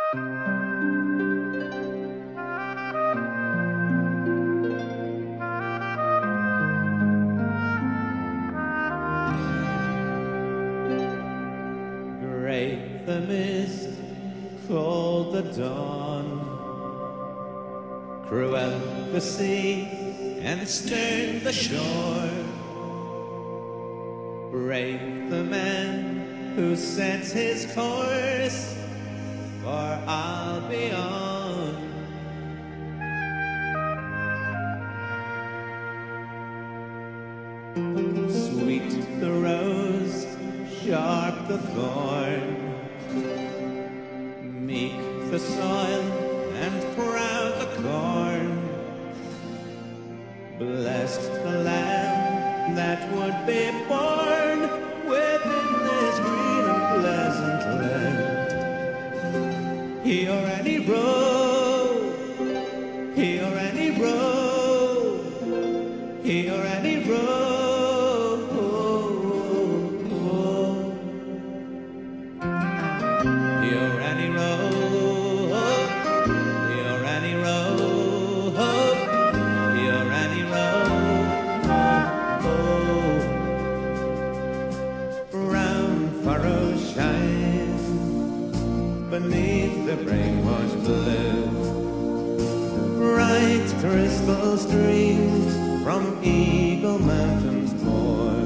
Great the mist, cold the dawn, cruel the sea, and stern the shore. Brave the man who sets his course for Albion. Sweet the rose, sharp the thorn, meek the soil and proud the corn. Blessed the lamb that would be born within this green and pleasant land. He or any roe, he or any roe, he or any roe. Beneath the brainwashed blue, bright crystal streams from Eagle Mountains pour.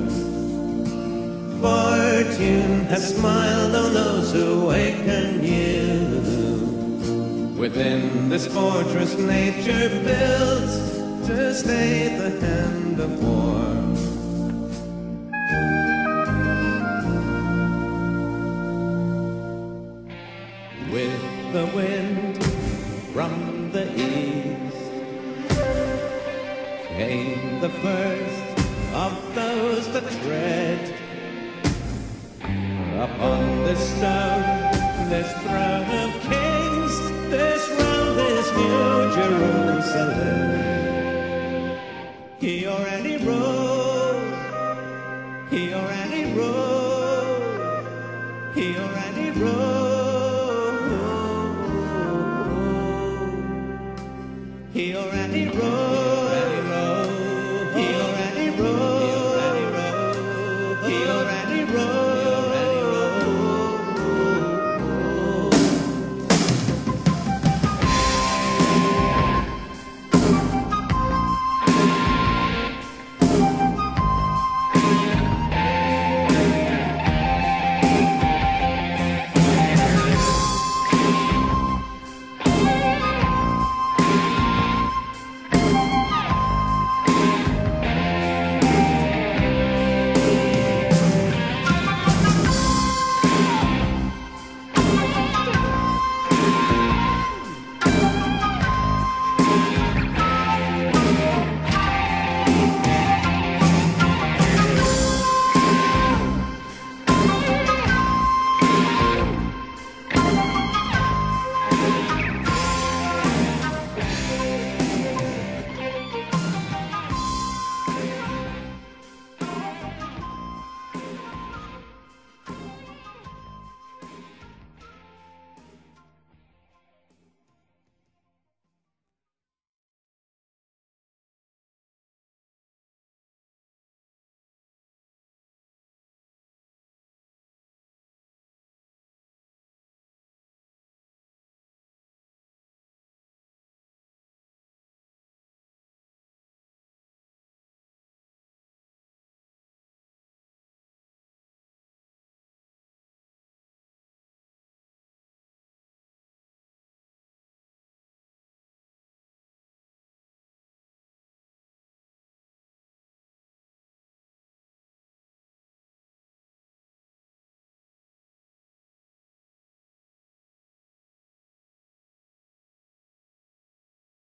Fortune has smiled on those who wake anew. Within this fortress nature built to stay the hand of war. With the wind from the east came the first of those that tread upon this stone, this throne of kings, this realm, this new Jerusalem. He or